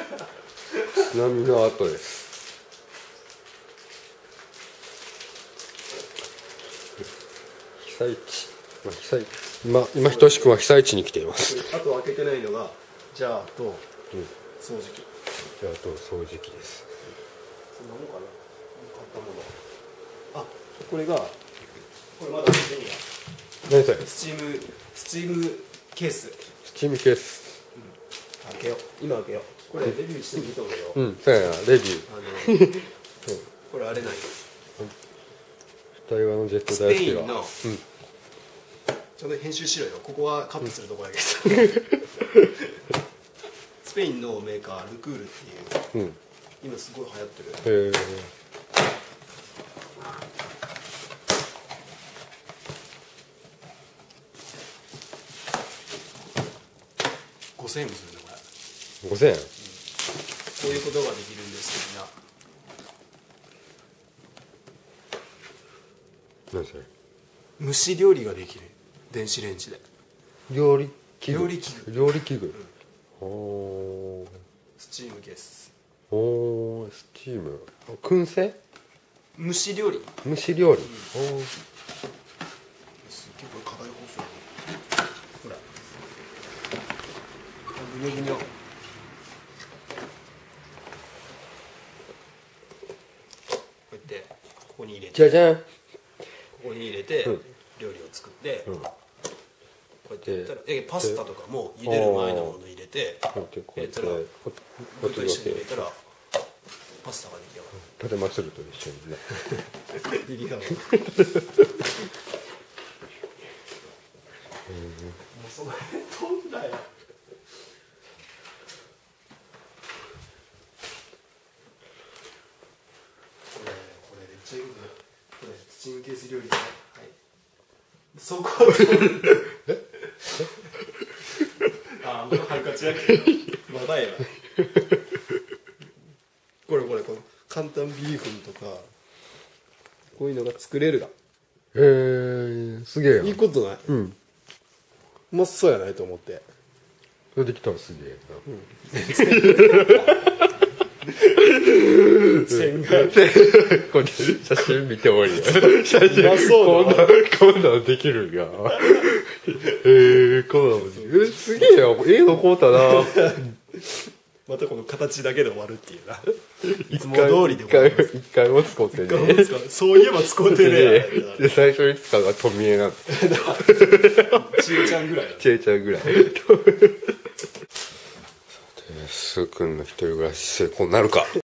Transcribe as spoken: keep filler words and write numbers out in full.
津波の後です。被災地、まあ、被災今今ひとしくんは被災地に来ています。 あと開けてないのがジャーと掃除機、 ジャーと掃除機です。 そんなもんかな、買ったもの。あ、これがこれまだ開けてない。 何それ？ スチームスチームケース。 スチームケース、 うん、開けよう。今開けよう。これレビューしてみたんだよ。 うん、そうやな、レビュー。 あのこれあれなんよ、 台湾のジェットス大好きは、 ペインの、 うん、 ちょうど編集しろよ。ここはカットするとこやけど、スペインのメーカールクールっていう、 うん、 今すごい流行ってる。 へえ。 ごせんえんもするねこれ。 ごせんえん、 こういうことができるんですみんな。 何それ？ 蒸し料理ができる、電子レンジで。 料理器具、 料理器具料理器具、うん、おー、 スチームケース。 おー、スチーム、燻製、 蒸し料理、 蒸し料理、うん、おー、 すっげえこれ課題放送。ほらぐにょぐにょ。こうやってここに入れて、 じゃじゃん、 ここに入れて、 うん、 料理を作って、 うん、 こうやってやったら、えパスタとかも茹でる前のもの入れて、 こうやってこうやってやったらホ具とット一緒に入れたらパスタが出来上がる。 立てますると一緒にね。 リリハもうその辺飛んだよ。これこれめっちゃいいことだ。これスチームケース料理ね。はい。そこはああ、もうハンカチやけどまだや。これこれこの簡単ビーフンとかこういうのが作れるが。 へえー、すげえやん。 いいことない。 うん。 うまそうやないと思って。 それできたらすげえな。 線がこれ写真見ておいで。写真うまそうだな。 こんなこんなんできるんや。えー、こんなんもできる。え、すげえやん。ええの買うたな。 またこの形だけで終わるっていうな。いつも一回通りで終わります。 一回も使ってね。 一回も使うそういえば使うてねえで、最初に使うのが富江なんだ。 ちえちゃんぐらいだ。 ちえちゃんぐらい。すーくんの一人暮らし成功なるか。